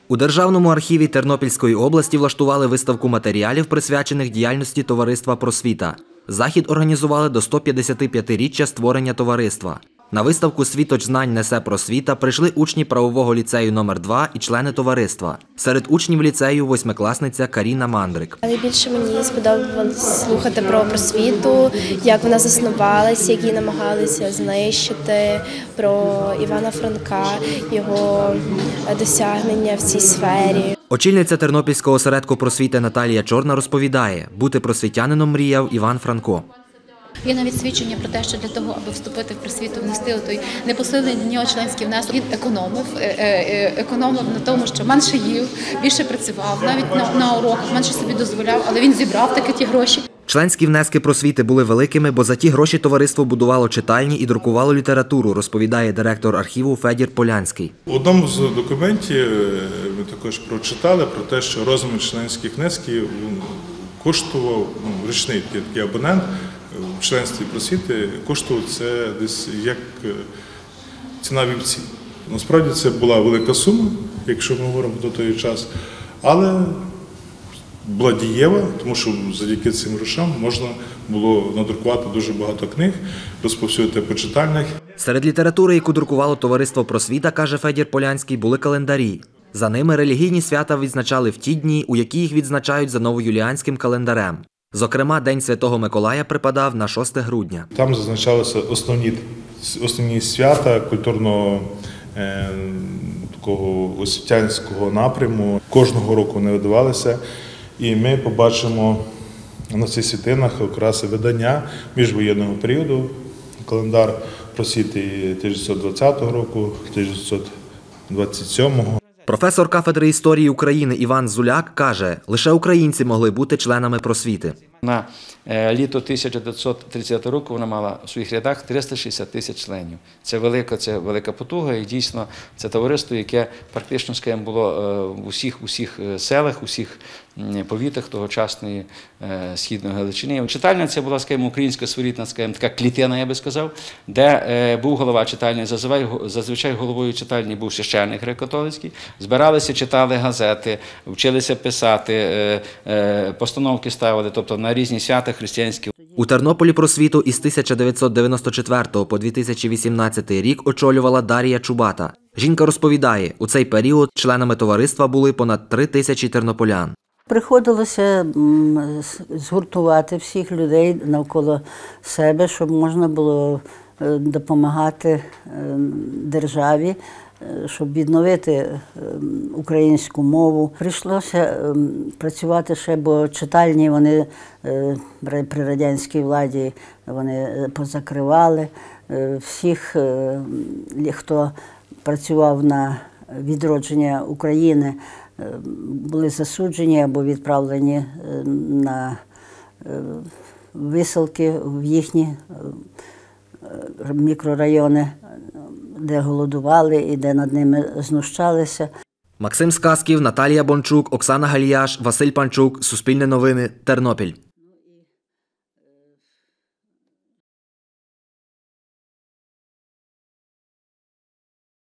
У Державному архіві Тернопільської області влаштували виставку матеріалів, присвячених діяльності Товариства «Просвіта». Захід організували до 155-річчя створення товариства. На виставку «Світоч знань несе просвіта» прийшли учні правового ліцею номер 2 і члени товариства. Серед учнів ліцею восьмикласниця Каріна Мандрик. Найбільше мені сподобалось слухати про просвіту, як вона заснувалася, як її намагалися знищити, про Івана Франка, його досягнення в цій сфері. Очільниця Тернопільського осередку просвіти Наталія Чорна розповідає, бути просвітянином мріяв Іван Франко. Є навіть свідчення про те, що для того, аби вступити в просвіту, внести той непосилений для нього членський внесок, він економив на тому, що менше їв, більше працював, навіть на уроках, менше собі дозволяв, але він зібрав таки ті гроші. Членські внески просвіти були великими, бо за ті гроші товариство будувало читальні і друкувало літературу, розповідає директор архіву Федір Полянський. В одному з документів ми також прочитали про те, що розмір членських внесків коштував, річний такий абонент в членстві просвіти, коштував це десь як ціна вівці. Насправді це була велика сума, якщо ми говоримо про той час, але була дієва, тому що завдяки цим грошам можна було надрукувати дуже багато книг, розповсюдити по читальнях. Серед літератури, яку друкувало товариство «Просвіта», каже Федір Полянський, були календарі. За ними релігійні свята відзначали в ті дні, у які їх відзначають за новоюліанським календарем. Зокрема, День Святого Миколая припадав на 6 грудня. Там зазначалися основні свята культурного такого освітянського напряму. Кожного року вони видавалися, і ми побачимо на цих світлинах якраз видання міжвоєнного періоду, календар просвіти 1920 року, 1927. Професор кафедри історії України Іван Зуляк каже, лише українці могли бути членами просвіти. На літо 1930 року вона мала в своїх рядах 360 тисяч членів. Це велика потуга, і дійсно це товариство, яке практично, скажімо, було в усіх селах, усіх повітах тогочасної Східної Галичини. Читальня це була, скажімо, українська своєрідна, скажімо, така клітина, я би сказав, де був голова читальні, зазвичай головою читальні був священник греко-католицький. Збиралися, читали газети, вчилися писати, постановки ставили, тобто на різні свята християнські. У Тернополі просвіту із 1994 по 2018 рік очолювала Дар'я Чубата. Жінка розповідає, у цей період членами товариства були понад 3 тисячі тернополян. Приходилося згуртувати всіх людей навколо себе, щоб можна було допомагати державі, щоб відновити українську мову. Прийшлося працювати ще, бо читальні вони при радянській владі вони позакривали. Всіх, хто працював на відродження України, були засуджені або відправлені на висилки в їхні мікрорайони, де голодували і де над ними знущалися. Максим Сказків, Наталія Бончук, Оксана Галіяш, Василь Панчук. Суспільне новини. Тернопіль.